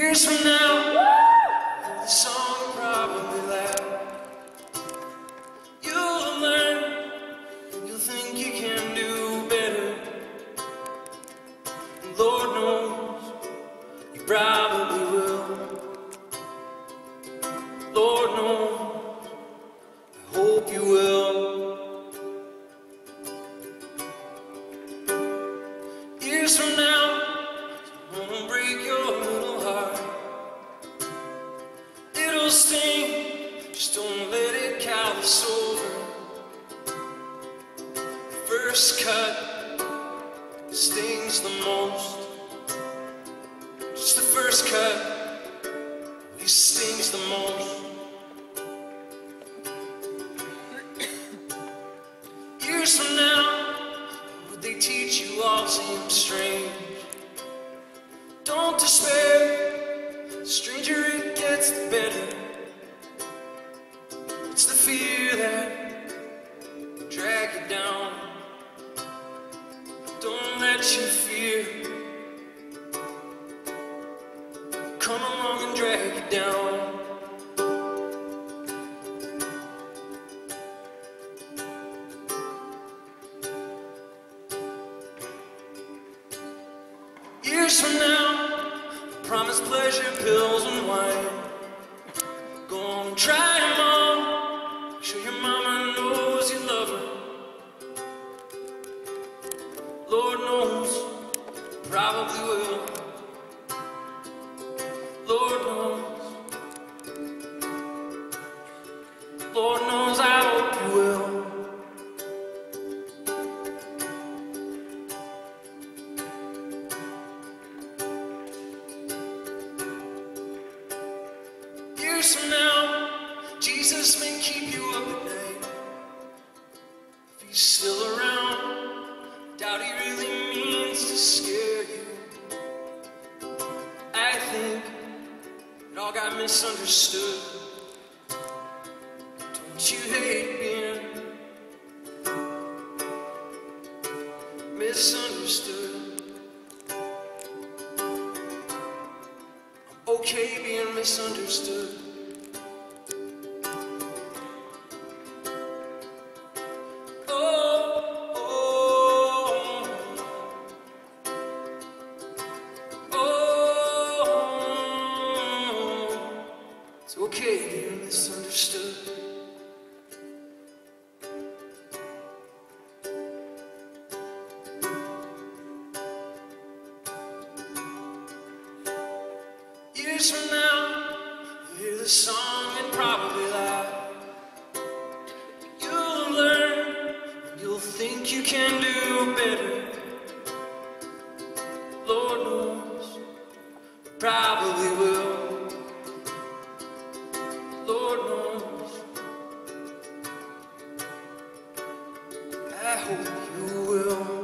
Years from now, the song will probably laugh. You'll learn, you'll think you can do better. And Lord knows, you probably will. Lord knows, I hope you will. Years from now, won't break your little heart. It'll sting, just don't let it callous over. First cut stings the most. Just the first cut, he stings the most. Years from now, would they teach you all seem strange? Don't despair, the stranger it gets, the better. It's the fear that drag you down. Don't let your fear come along and drag you down. Years from now, promise pleasure, pills and wine. Go on and try them all. Make sure your mama knows you love her. Lord knows, probably will. Lord knows. Lord knows, I hope you will. Years from now, Jesus may keep you up at night. If he's still around, doubt he really means to scare you. I think it all got misunderstood. Don't you hate being misunderstood? I'm okay being misunderstood. It's okay being misunderstood. Years from now, you hear the song and probably laugh. You'll learn, you'll think you can do better. Lord knows, probably will. Lord knows, I hope you will.